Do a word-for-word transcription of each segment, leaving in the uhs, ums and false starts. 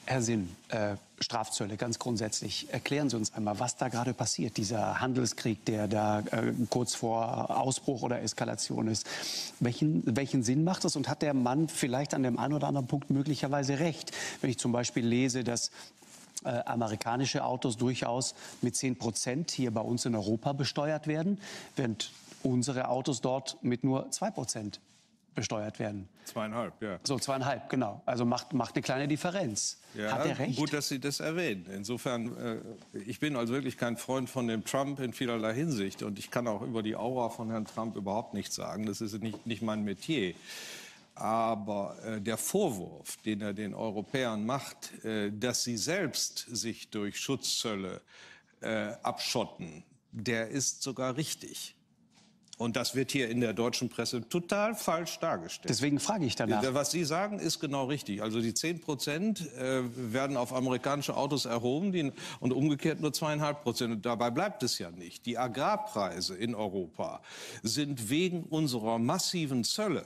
Herr Sinn, äh, Strafzölle, ganz grundsätzlich. Erklären Sie uns einmal, was da gerade passiert, dieser Handelskrieg, der da äh, kurz vor Ausbruch oder Eskalation ist. Welchen, welchen Sinn macht das und hat der Mann vielleicht an dem einen oder anderen Punkt möglicherweise recht? Wenn ich zum Beispiel lese, dass äh, amerikanische Autos durchaus mit zehn Prozent hier bei uns in Europa besteuert werden, während unsere Autos dort mit nur zwei Prozent besteuert werden. Zweieinhalb, ja. So, zweieinhalb, genau. Also macht, macht eine kleine Differenz. Ja, hat er recht? Gut, dass Sie das erwähnen. Insofern, äh, ich bin also wirklich kein Freund von dem Trump in vielerlei Hinsicht. Und ich kann auch über die Aura von Herrn Trump überhaupt nichts sagen. Das ist nicht, nicht mein Metier. Aber äh, der Vorwurf, den er den Europäern macht, äh, dass sie selbst sich durch Schutzzölle äh, abschotten, der ist sogar richtig. Und das wird hier in der deutschen Presse total falsch dargestellt. Deswegen frage ich danach. Was Sie sagen, ist genau richtig. Also die zehn Prozent äh, werden auf amerikanische Autos erhoben die, und umgekehrt nur zweieinhalb Prozent. Und dabei bleibt es ja nicht. Die Agrarpreise in Europa sind wegen unserer massiven Zölle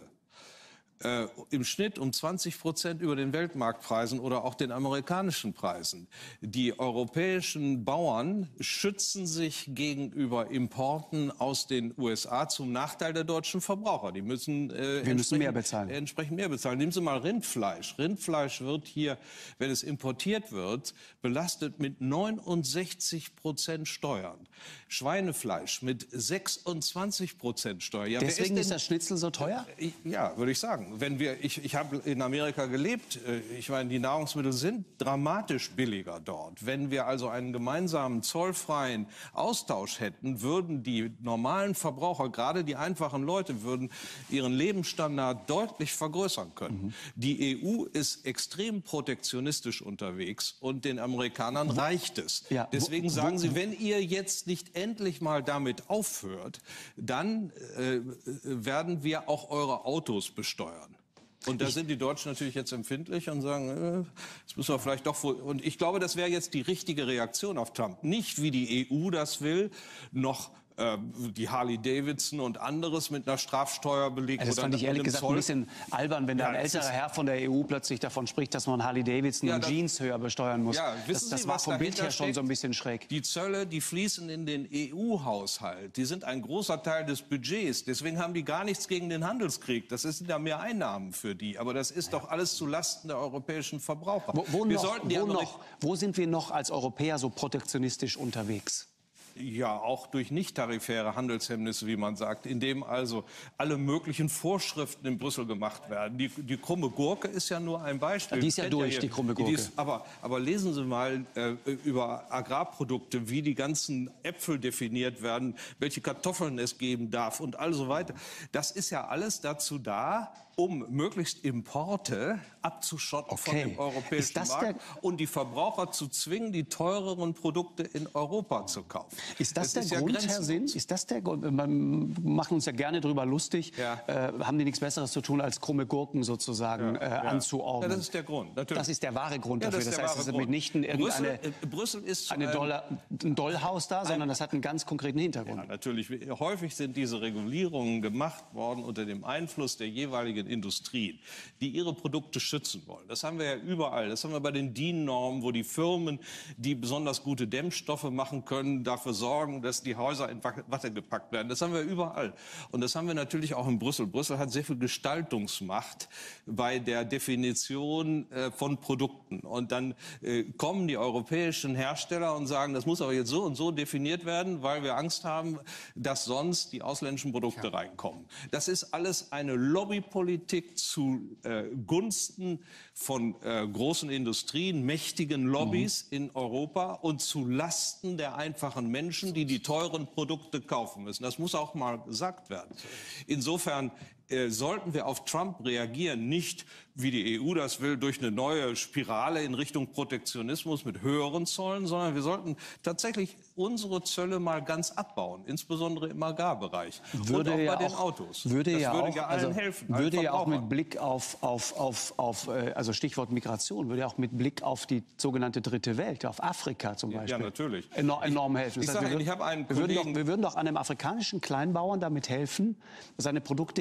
Äh, im Schnitt um zwanzig Prozent über den Weltmarktpreisen oder auch den amerikanischen Preisen. Die europäischen Bauern schützen sich gegenüber Importen aus den U S A zum Nachteil der deutschen Verbraucher. Die müssen, äh, Wir müssen mehr bezahlen. Äh, entsprechend mehr bezahlen. Nehmen Sie mal Rindfleisch. Rindfleisch wird hier, wenn es importiert wird, belastet mit neunundsechzig Prozent Steuern. Schweinefleisch mit sechsundzwanzig Prozent Steuern. Ja, deswegen ist, ist das Schnitzel so teuer? Ich, ja, würde ich sagen. Wenn wir, ich, ich habe in Amerika gelebt. Ich meine, die Nahrungsmittel sind dramatisch billiger dort. Wenn wir also einen gemeinsamen zollfreien Austausch hätten, würden die normalen Verbraucher, gerade die einfachen Leute, würden ihren Lebensstandard deutlich vergrößern können. Mhm. Die E U ist extrem protektionistisch unterwegs und den Amerikanern reicht es. Ja. Deswegen wo, wo, sagen sie, wenn ihr jetzt nicht endlich mal damit aufhört, dann äh, werden wir auch eure Autos besteuern. Und da sind die Deutschen natürlich jetzt empfindlich und sagen, äh, das müssen wir vielleicht doch wohl. Und ich glaube, das wäre jetzt die richtige Reaktion auf Trump. Nicht, wie die E U das will, noch äh, die Harley-Davidson und anderes mit einer Strafsteuer belegt. Also das oder fand ich ehrlich gesagt Zoll. ein bisschen albern, wenn da ein Ja, älterer Herr von der E U plötzlich davon spricht, dass man Harley-Davidson Ja, und das- Jeans höher besteuern muss. Ja, wissen das das Sie, war was vom Bild dahinter her schon steckt? so ein bisschen schräg. Die Zölle, die fließen in den E U-Haushalt. Die sind ein großer Teil des Budgets. Deswegen haben die gar nichts gegen den Handelskrieg. Das sind ja mehr Einnahmen für die. Aber das ist doch alles zu Lasten der europäischen Verbraucher. Wo, wo, Wir noch, sollten die wo, Ameri- noch, wo sind wir noch als Europäer so protektionistisch unterwegs? Ja, auch durch nicht-tarifäre Handelshemmnisse, wie man sagt, indem also alle möglichen Vorschriften in Brüssel gemacht werden. Die, die krumme Gurke ist ja nur ein Beispiel. Die ist ja Kennt durch, ihr- die krumme die Gurke. ist, aber, aber lesen Sie mal äh, über Agrarprodukte, wie die ganzen Äpfel definiert werden, welche Kartoffeln es geben darf und all so weiter. Das ist ja alles dazu da, um möglichst Importe abzuschotten von Okay. dem europäischen Ist das Markt der- und die Verbraucher zu zwingen, die teureren Produkte in Europa zu kaufen. Ist das Es der ist ja Grund, Herr grenzenlos. Sinn? Ist das der Grund? Wir machen uns ja gerne drüber lustig. Ja. Äh, haben die nichts Besseres zu tun, als krumme Gurken sozusagen Ja, äh, ja. anzuordnen? Ja, das ist der Grund, natürlich. Das ist der wahre Grund Ja, dafür. das ist Das, der heißt, wahre es ist Grund. mitnichten irgendeine Brüssel, äh, Brüssel ist zu eine einem- Doller, ein Dollhaus da, sondern das hat einen ganz konkreten Hintergrund. Ja, natürlich. Häufig sind diese Regulierungen gemacht worden unter dem Einfluss der jeweiligen Industrien, die ihre Produkte schützen wollen. Das haben wir ja überall. Das haben wir bei den D I N-Normen, wo die Firmen, die besonders gute Dämmstoffe machen können, dafür sorgen, dass die Häuser in Watte gepackt werden. Das haben wir überall. Und das haben wir natürlich auch in Brüssel. Brüssel hat sehr viel Gestaltungsmacht bei der Definition äh, von Produkten. Und dann äh, kommen die europäischen Hersteller und sagen, das muss aber jetzt so und so definiert werden, weil wir Angst haben, dass sonst die ausländischen Produkte ja. reinkommen. Das ist alles eine Lobbypolitik zu äh, Gunsten von äh, großen Industrien, mächtigen Lobbys mhm. in Europa und zu Lasten der einfachen Menschen, die die teuren Produkte kaufen müssen. Das muss auch mal gesagt werden. Insofern äh, sollten wir auf Trump reagieren, nicht wie die E U das will, durch eine neue Spirale in Richtung Protektionismus mit höheren Zöllen, sondern wir sollten tatsächlich unsere Zölle mal ganz abbauen, insbesondere im Agrarbereich würde und auch ja bei den auch, Autos. Würde das ja würde auch, ja allen also helfen. Würde allen ja auch mit Verbrauchern. Blick auf, auf, auf, auf äh, also Stichwort Migration, würde ja auch mit Blick auf die sogenannte dritte Welt, auf Afrika zum Beispiel, Ja, natürlich. Enor enorm helfen. Ich Das heißt, sage wir Ihnen, würden- ich habe einen wir würden, doch, Kollegen- wir würden doch einem afrikanischen Kleinbauern damit helfen, seine Produkte hier leicht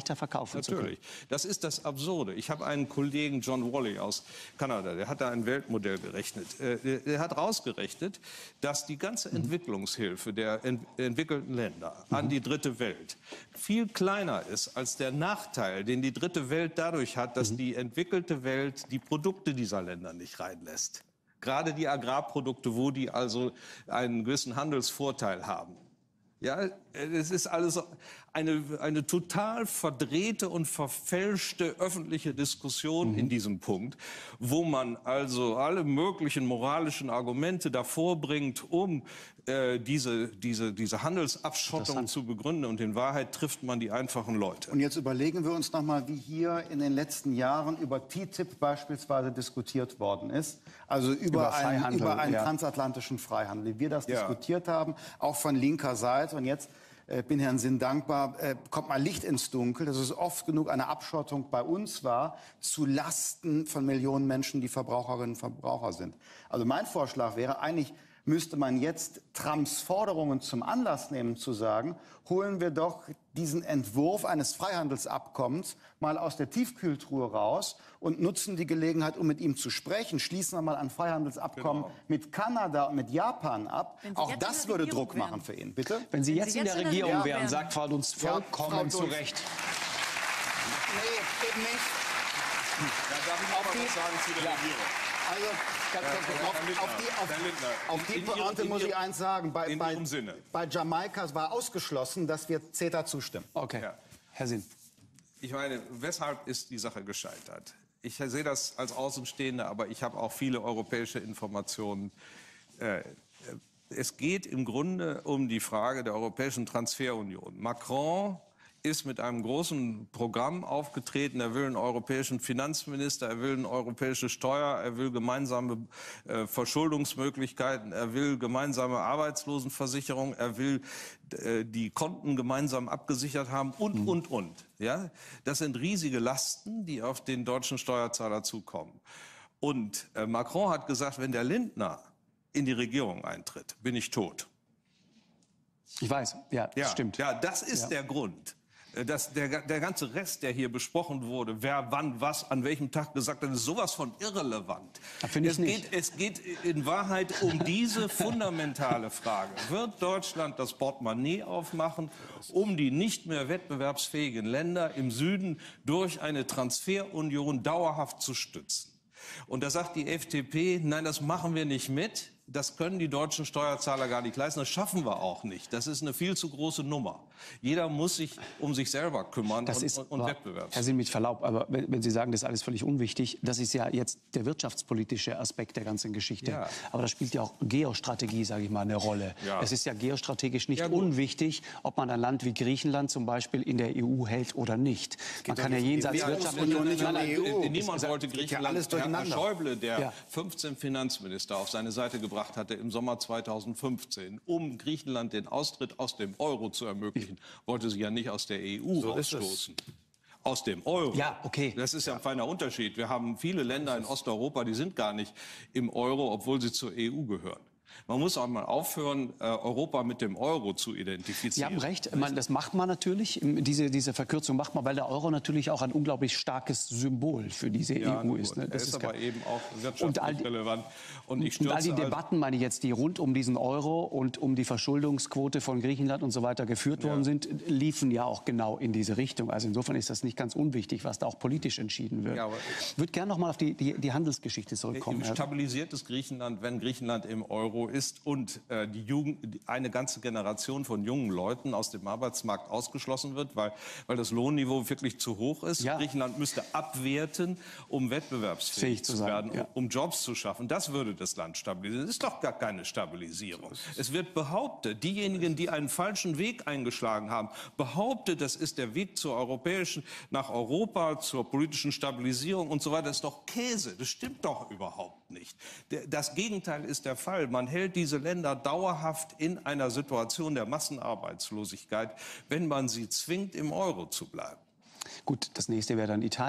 leichter verkaufen zu können. Natürlich. Das ist das Absurde. Ich habe einen Kollegen, John Wally aus Kanada, der hat da ein Weltmodell gerechnet. Äh, der hat rausgerechnet, dass die ganze mhm. Entwicklungshilfe der ent entwickelten Länder mhm. an die dritte Welt viel kleiner ist als der Nachteil, den die dritte Welt dadurch hat, dass mhm. die entwickelte Welt die Produkte dieser Länder nicht reinlässt. Gerade die Agrarprodukte, wo die also einen gewissen Handelsvorteil haben. Ja, es ist alles eine, eine total verdrehte und verfälschte öffentliche Diskussion mhm. in diesem Punkt, wo man also alle möglichen moralischen Argumente davor bringt, um äh, diese, diese, diese Handelsabschottung zu begründen. Und in Wahrheit trifft man die einfachen Leute. Und jetzt überlegen wir uns noch mal, wie hier in den letzten Jahren über T T I P beispielsweise diskutiert worden ist. Also über, über, ein, über einen ja. transatlantischen Freihandel, wie wir das ja. diskutiert haben, auch von linker Seite. Und jetzt äh, bin Herrn Sinn dankbar, äh, kommt mal Licht ins Dunkel, dass es oft genug eine Abschottung bei uns war, zu Lasten von Millionen Menschen, die Verbraucherinnen und Verbraucher sind. Also mein Vorschlag wäre eigentlich, müsste man jetzt Trumps Forderungen zum Anlass nehmen, zu sagen, holen wir doch diesen Entwurf eines Freihandelsabkommens mal aus der Tiefkühltruhe raus und nutzen die Gelegenheit, um mit ihm zu sprechen. Schließen wir mal ein Freihandelsabkommen genau. mit Kanada und mit Japan ab. Auch das würde Druck wären. machen für ihn. Bitte? Wenn Sie jetzt, Wenn Sie jetzt in der Regierung wären, wären, sagt Frau Dunst vollkommen ja, zu Recht. Nee, eben nicht. Da darf ich auch mal was sagen zu der ja. Regierung. Also, ganz kurz, auf, auf die, auf, auf die Pointe muss ich eins sagen. Bei, bei, bei Jamaika war ausgeschlossen, dass wir CETA zustimmen. Okay, ja. Herr Sinn. Ich meine, weshalb ist die Sache gescheitert? Ich sehe das als Außenstehender, aber ich habe auch viele europäische Informationen. Es geht im Grunde um die Frage der europäischen Transferunion. Macron ist mit einem großen Programm aufgetreten. Er will einen europäischen Finanzminister, er will eine europäische Steuer, er will gemeinsame äh, Verschuldungsmöglichkeiten, er will gemeinsame Arbeitslosenversicherung, er will äh, die Konten gemeinsam abgesichert haben und, mhm. und, und. Ja? Das sind riesige Lasten, die auf den deutschen Steuerzahler zukommen. Und äh, Macron hat gesagt, wenn der Lindner in die Regierung eintritt, bin ich tot. Ich weiß, ja, das ja, stimmt. Ja, das ist ja. der Grund. Das, der, der ganze Rest, der hier besprochen wurde, wer wann was an welchem Tag gesagt hat, ist sowas von irrelevant. Es geht, es geht in Wahrheit um diese fundamentale Frage. Wird Deutschland das Portemonnaie aufmachen, um die nicht mehr wettbewerbsfähigen Länder im Süden durch eine Transferunion dauerhaft zu stützen? Und da sagt die F D P, nein, das machen wir nicht mit. Das können die deutschen Steuerzahler gar nicht leisten. Das schaffen wir auch nicht. Das ist eine viel zu große Nummer. Jeder muss sich um sich selber kümmern das und, ist, und, und Wettbewerb. Herr Sinn, mit Verlaub, aber wenn, wenn Sie sagen, das ist alles völlig unwichtig, das ist ja jetzt der wirtschaftspolitische Aspekt der ganzen Geschichte. Ja. Aber da spielt ja auch Geostrategie, sage ich mal, eine Rolle. Ja. Es ist ja geostrategisch nicht ja, unwichtig, ob man ein Land wie Griechenland zum Beispiel in der E U hält oder nicht. Man kann ja jenseits Wirtschaftsunion nicht in der E U. Niemand wollte Griechenland. Herr Schäuble, der ja. fünfzehn Finanzminister auf seine Seite gebracht hatte im Sommer zweitausendfünfzehn, um Griechenland den Austritt aus dem Euro zu ermöglichen, wollte sie ja nicht aus der E U so ausstoßen. Aus dem Euro. Ja, okay. Das ist ja ein feiner Unterschied. Wir haben viele Länder in Osteuropa, die sind gar nicht im Euro, obwohl sie zur E U gehören. Man muss auch mal aufhören, Europa mit dem Euro zu identifizieren. Sie haben recht. Man, das macht man natürlich. Diese, diese Verkürzung macht man, weil der Euro natürlich auch ein unglaublich starkes Symbol für diese ja, E U ist. Ne? Das ist, ist aber eben auch wirtschaftlich und all die, relevant. Und, ich und all die Debatten, meine ich jetzt, die rund um diesen Euro und um die Verschuldungsquote von Griechenland und so weiter geführt worden ja. sind, liefen ja auch genau in diese Richtung. Also insofern ist das nicht ganz unwichtig, was da auch politisch entschieden wird. Ja, ich würde gerne noch mal auf die, die, die Handelsgeschichte zurückkommen. Stabilisiertes Griechenland, wenn Griechenland im Euro ist und äh, die Jugend, eine ganze Generation von jungen Leuten aus dem Arbeitsmarkt ausgeschlossen wird, weil, weil das Lohnniveau wirklich zu hoch ist. Ja. Griechenland müsste abwerten, um wettbewerbsfähig zu, zu werden, ja. um Jobs zu schaffen. Das würde das Land stabilisieren. Das ist doch gar keine Stabilisierung. Es wird behauptet, diejenigen, die einen falschen Weg eingeschlagen haben, behauptet, das ist der Weg zur europäischen, nach Europa, zur politischen Stabilisierung und so weiter. Das ist doch Käse. Das stimmt doch überhaupt nicht. Das Gegenteil ist der Fall. Man hält diese Länder dauerhaft in einer Situation der Massenarbeitslosigkeit, wenn man sie zwingt, im Euro zu bleiben. Gut, das nächste wäre dann Italien.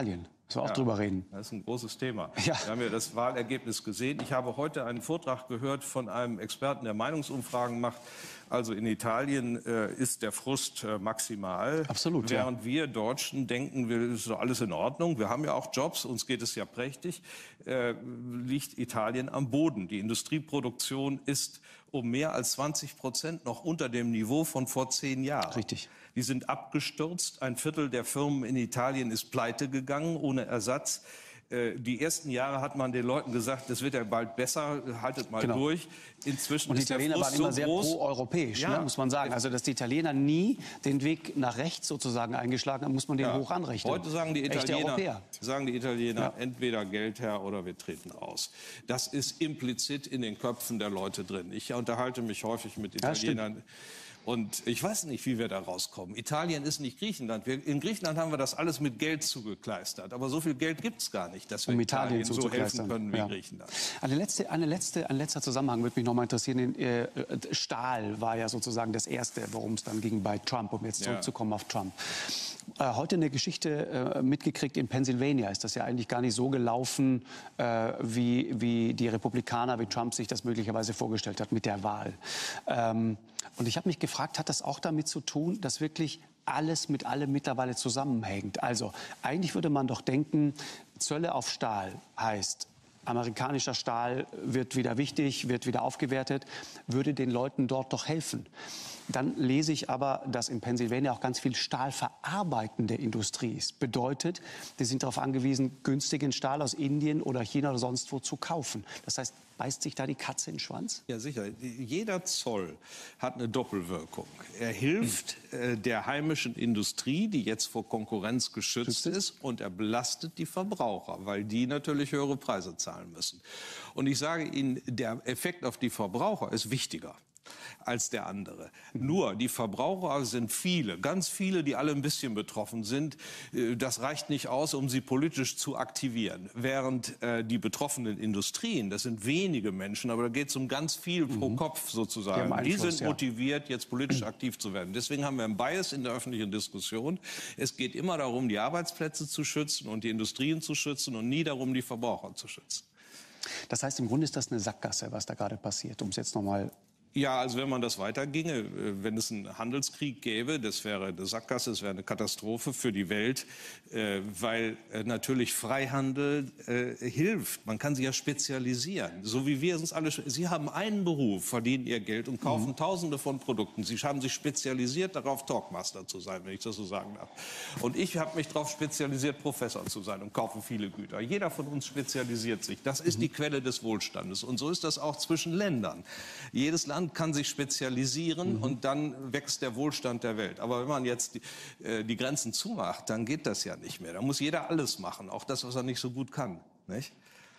Müssen wir auch ja, drüber reden. Das ist ein großes Thema. Ja. Wir haben ja das Wahlergebnis gesehen. Ich habe heute einen Vortrag gehört von einem Experten, der Meinungsumfragen macht. Also in Italien äh, ist der Frust äh, maximal. Absolut, Während ja. wir Deutschen denken, wir, ist doch alles in Ordnung. Wir haben ja auch Jobs, uns geht es ja prächtig. Äh, liegt Italien am Boden. Die Industrieproduktion ist um mehr als zwanzig Prozent noch unter dem Niveau von vor zehn Jahren. Richtig. Die sind abgestürzt. Ein Viertel der Firmen in Italien ist pleite gegangen, ohne Ersatz. Die ersten Jahre hat man den Leuten gesagt, das wird ja bald besser, haltet mal genau. durch. Inzwischen und die ist der Italiener Frust waren immer so sehr groß. pro-europäisch, Ja. ne, muss man sagen. Also dass die Italiener nie den Weg nach rechts sozusagen eingeschlagen haben, muss man denen ja. hoch anrechnen. Heute sagen die Italiener, sagen die Italiener ja. entweder Geldherr oder wir treten aus. Das ist implizit in den Köpfen der Leute drin. Ich unterhalte mich häufig mit Italienern. Ja, und ich weiß nicht, wie wir da rauskommen. Italien ist nicht Griechenland. Wir, in Griechenland haben wir das alles mit Geld zugekleistert. Aber so viel Geld gibt es gar nicht, dass wir um Italien, Italien so helfen können wie ja. Griechenland. Eine letzte, eine letzte, ein letzter Zusammenhang würde mich noch mal interessieren. Äh, Stahl war ja sozusagen das Erste, worum es dann ging bei Trump, um jetzt zurückzukommen ja. auf Trump. Äh, heute eine Geschichte äh, mitgekriegt in Pennsylvania. Ist das ja eigentlich gar nicht so gelaufen, äh, wie, wie die Republikaner, wie Trump sich das möglicherweise vorgestellt hat mit der Wahl. Ähm, und ich habe mich gefragt, hat das auch damit zu tun, dass wirklich alles mit allem mittlerweile zusammenhängt? Also eigentlich würde man doch denken, Zölle auf Stahl heißt, amerikanischer Stahl wird wieder wichtig, wird wieder aufgewertet, würde den Leuten dort doch helfen. Dann lese ich aber, dass in Pennsylvania auch ganz viel stahlverarbeitende Industrie ist. Bedeutet, die sind darauf angewiesen, günstigen Stahl aus Indien oder China oder sonst wo zu kaufen. Das heißt, beißt sich da die Katze in den Schwanz? Ja, sicher. Jeder Zoll hat eine Doppelwirkung. Er hilft äh, der heimischen Industrie, die jetzt vor Konkurrenz geschützt ist, und er belastet die Verbraucher, weil die natürlich höhere Preise zahlen müssen. Und ich sage Ihnen, der Effekt auf die Verbraucher ist wichtiger als der andere. Nur, die Verbraucher sind viele, ganz viele, die alle ein bisschen betroffen sind. Das reicht nicht aus, um sie politisch zu aktivieren. Während äh, die betroffenen Industrien, das sind wenige Menschen, aber da geht es um ganz viel pro mhm. Kopf sozusagen. Die, die sind ja. motiviert, jetzt politisch aktiv zu werden. Deswegen haben wir einen Bias in der öffentlichen Diskussion. Es geht immer darum, die Arbeitsplätze zu schützen und die Industrien zu schützen und nie darum, die Verbraucher zu schützen. Das heißt, im Grunde ist das eine Sackgasse, was da gerade passiert, um es jetzt noch mal Ja, also wenn man das weiterginge, wenn es einen Handelskrieg gäbe, das wäre eine Sackgasse, das wäre eine Katastrophe für die Welt, äh, weil äh, natürlich Freihandel äh, hilft. Man kann sich ja spezialisieren, so wie wir uns alle. Sie haben einen Beruf, verdienen ihr Geld und kaufen mhm. Tausende von Produkten. Sie haben sich spezialisiert darauf, Talkmaster zu sein, wenn ich das so sagen darf. Und ich habe mich darauf spezialisiert, Professor zu sein und kaufe viele Güter. Jeder von uns spezialisiert sich. Das ist mhm. die Quelle des Wohlstandes. Und so ist das auch zwischen Ländern. Jedes Land kann sich spezialisieren mhm. und dann wächst der Wohlstand der Welt. Aber wenn man jetzt die, äh, die Grenzen zumacht, dann geht das ja nicht mehr. Da muss jeder alles machen, auch das, was er nicht so gut kann. Nicht?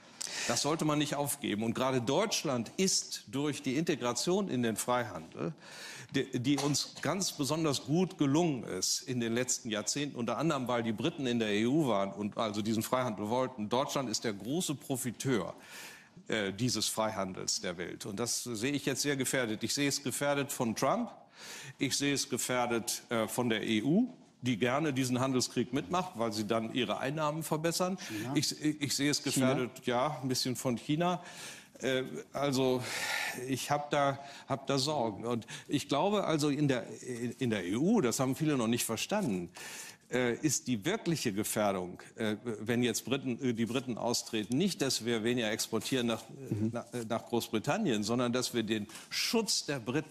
Das sollte man nicht aufgeben. Und gerade Deutschland ist durch die Integration in den Freihandel, die, die uns ganz besonders gut gelungen ist in den letzten Jahrzehnten, unter anderem, weil die Briten in der E U waren und also diesen Freihandel wollten. Deutschland ist der große Profiteur dieses Freihandels der Welt. Und das sehe ich jetzt sehr gefährdet. Ich sehe es gefährdet von Trump, ich sehe es gefährdet äh, von der E U, die gerne diesen Handelskrieg mitmacht, weil sie dann ihre Einnahmen verbessern. Ich, ich sehe es gefährdet, China? ja, ein bisschen von China. Äh, also ich habe da, hab da Sorgen. Und ich glaube also in der, in der E U, das haben viele noch nicht verstanden, ist die wirkliche Gefährdung, wenn jetzt Briten, die Briten austreten, nicht, dass wir weniger exportieren nach, mhm. nach, nach Großbritannien, sondern dass wir den Schutz der Briten,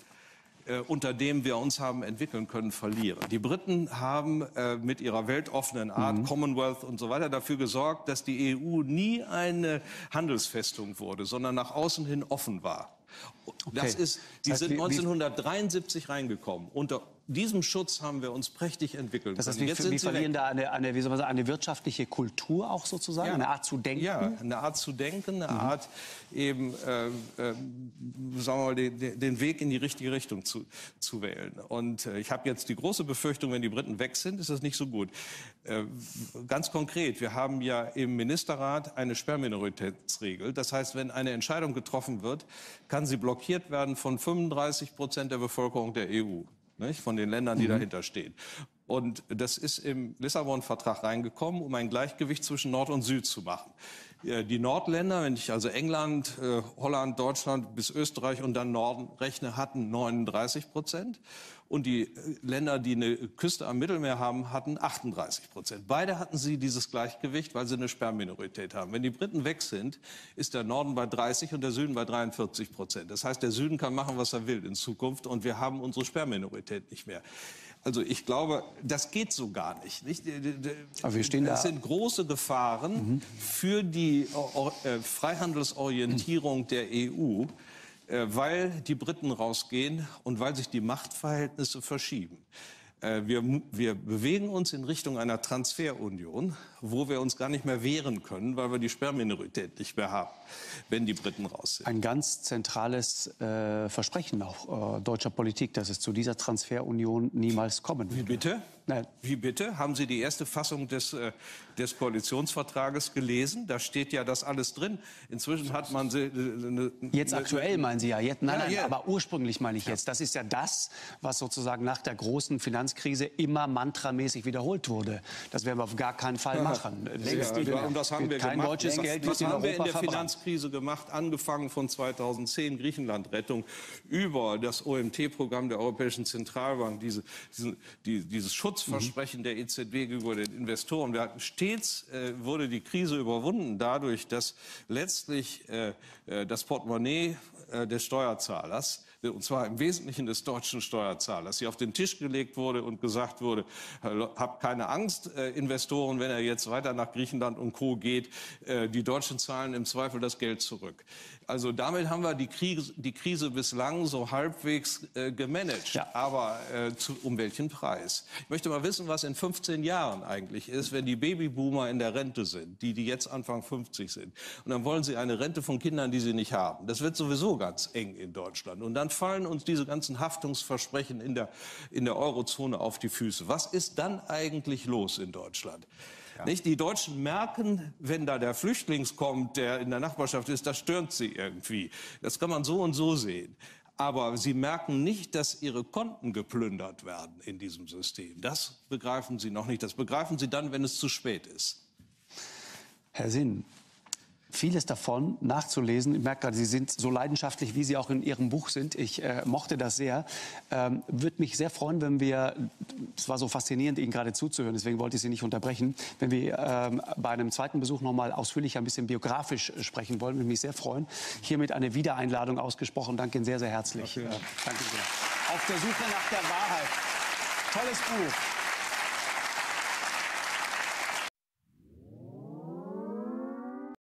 unter dem wir uns haben entwickeln können, verlieren. Die Briten haben mit ihrer weltoffenen Art, mhm. Commonwealth und so weiter, dafür gesorgt, dass die E U nie eine Handelsfestung wurde, sondern nach außen hin offen war. Okay. Das ist, die das heißt, sind neunzehnhundertdreiundsiebzig reingekommen. Unter diesem Schutz haben wir uns prächtig entwickelt. Das heißt, wir, jetzt wir verlieren weg. da eine, eine, wie soll man sagen, eine wirtschaftliche Kultur auch sozusagen, ja. eine Art zu denken? Ja, eine Art zu denken, eine mhm. Art eben, äh, äh, sagen wir mal, den, den Weg in die richtige Richtung zu, zu wählen. Und äh, ich habe jetzt die große Befürchtung, wenn die Briten weg sind, ist das nicht so gut. Äh, ganz konkret, wir haben ja im Ministerrat eine Sperrminoritätsregel. Das heißt, wenn eine Entscheidung getroffen wird, kann sie blockiert werden von fünfunddreißig Prozent der Bevölkerung der E U. Nicht? Von den Ländern, die mhm. dahinter stehen. Und das ist im Lissabon-Vertrag reingekommen, um ein Gleichgewicht zwischen Nord und Süd zu machen. Die Nordländer, wenn ich also England, Holland, Deutschland bis Österreich und dann Norden rechne, hatten neununddreißig Prozent. Und die Länder, die eine Küste am Mittelmeer haben, hatten achtunddreißig Prozent. Beide hatten sie dieses Gleichgewicht, weil sie eine Sperrminorität haben. Wenn die Briten weg sind, ist der Norden bei dreißig und der Süden bei dreiundvierzig Prozent. Das heißt, der Süden kann machen, was er will in Zukunft und wir haben unsere Sperrminorität nicht mehr. Also ich glaube, das geht so gar nicht. nicht? Aber wir stehen da. Das sind große Gefahren mhm. für die äh, Freihandelsorientierung mhm. der E U, äh, weil die Briten rausgehen und weil sich die Machtverhältnisse verschieben. Äh, wir, wir bewegen uns in Richtung einer Transferunion, wo wir uns gar nicht mehr wehren können, weil wir die Sperrminorität nicht mehr haben, wenn die Briten raus sind. Ein ganz zentrales äh, Versprechen auch äh, deutscher Politik, dass es zu dieser Transferunion niemals kommen würde. Wie bitte? Nein. Wie bitte? Haben Sie die erste Fassung des, äh, des Koalitionsvertrages gelesen? Da steht ja das alles drin. Inzwischen hat man sie... Äh, ne, jetzt ne, aktuell meinen Sie ja. Jetzt, nein, ja, nein, ja. aber ursprünglich meine ich jetzt. Das ist ja das, was sozusagen nach der großen Finanzkrise immer mantramäßig wiederholt wurde. Das werden wir auf gar keinen Fall machen. Längst ja, ja, und das haben wir kein gemacht. deutsches das, Geld das wird in haben wir in Europa der verbrannt. Finanzkrise gemacht, angefangen von zweitausendzehn, Griechenland-Rettung, über das O M T-Programm der Europäischen Zentralbank, diese, diese, die, dieses Schutzversprechen mhm. der E Z B gegenüber den Investoren. Wir hatten stets äh, wurde die Krise überwunden dadurch, dass letztlich äh, das Portemonnaie äh, des Steuerzahlers, und zwar im Wesentlichen des deutschen Steuerzahlers, hier auf den Tisch gelegt wurde und gesagt wurde, habt keine Angst, äh, Investoren, wenn er jetzt weiter nach Griechenland und Co. geht, äh, die Deutschen zahlen im Zweifel das Geld zurück. Also damit haben wir die Krise, die Krise bislang so halbwegs äh, gemanagt. Ja. Aber äh, zu, um welchen Preis? Ich möchte mal wissen, was in fünfzehn Jahren eigentlich ist, wenn die Babyboomer in der Rente sind, die, die jetzt Anfang fünfzig sind. Und dann wollen sie eine Rente von Kindern, die sie nicht haben. Das wird sowieso ganz eng in Deutschland. Und dann fallen uns diese ganzen Haftungsversprechen in der, in der Eurozone auf die Füße. Was ist dann eigentlich los in Deutschland? Ja. Nicht? Die Deutschen merken, wenn da der Flüchtling kommt, der in der Nachbarschaft ist, das stört sie irgendwie. Das kann man so und so sehen. Aber sie merken nicht, dass ihre Konten geplündert werden in diesem System. Das begreifen sie noch nicht. Das begreifen sie dann, wenn es zu spät ist. Herr Sinn, vieles davon nachzulesen. Ich merke gerade, Sie sind so leidenschaftlich, wie Sie auch in Ihrem Buch sind. Ich äh, mochte das sehr. Ähm, würde mich sehr freuen, wenn wir, es war so faszinierend, Ihnen gerade zuzuhören, deswegen wollte ich Sie nicht unterbrechen, wenn wir ähm, bei einem zweiten Besuch noch mal ausführlicher ein bisschen biografisch sprechen wollen, würde mich sehr freuen. Hiermit eine Wiedereinladung ausgesprochen. Danke Ihnen sehr, sehr herzlich. Okay. Äh, danke sehr. Auf der Suche nach der Wahrheit. Tolles Buch.